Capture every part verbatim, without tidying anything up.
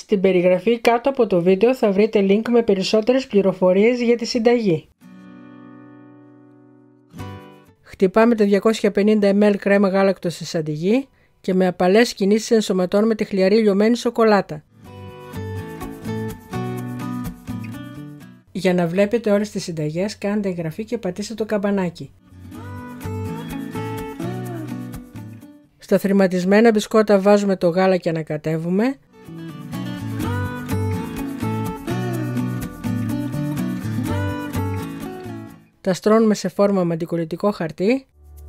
Στην περιγραφή κάτω από το βίντεο θα βρείτε link με περισσότερες πληροφορίες για τη συνταγή. Χτυπάμε τα διακόσια πενήντα μιλιλίτρα κρέμα γάλακτος σε σαντιγί και με απαλές κινήσεις ενσωματώνουμε τη χλιαρή λιωμένη σοκολάτα. Για να βλέπετε όλες τις συνταγές κάντε εγγραφή και πατήστε το καμπανάκι. Στα θρηματισμένα μπισκότα βάζουμε το γάλα και ανακατεύουμε. Τα στρώνουμε σε φόρμα με αντικολλητικό χαρτί.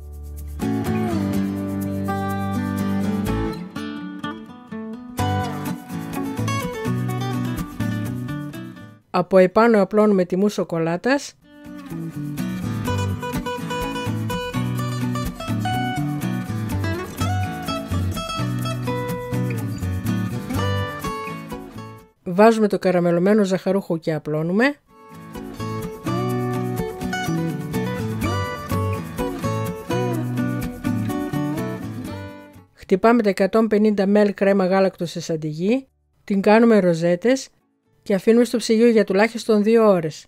Από επάνω απλώνουμε τη μουσ σοκολάτας. Βάζουμε το καραμελωμένο ζαχαρούχο και απλώνουμε. Χτυπάμε τα εκατόν πενήντα μιλιλίτρα κρέμα γάλακτος σε σαντιγί, την κάνουμε ροζέτες και αφήνουμε στο ψυγείο για τουλάχιστον δύο ώρες.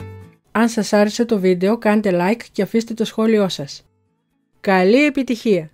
Αν σας άρεσε το βίντεο κάντε like και αφήστε το σχόλιο σας. Καλή επιτυχία!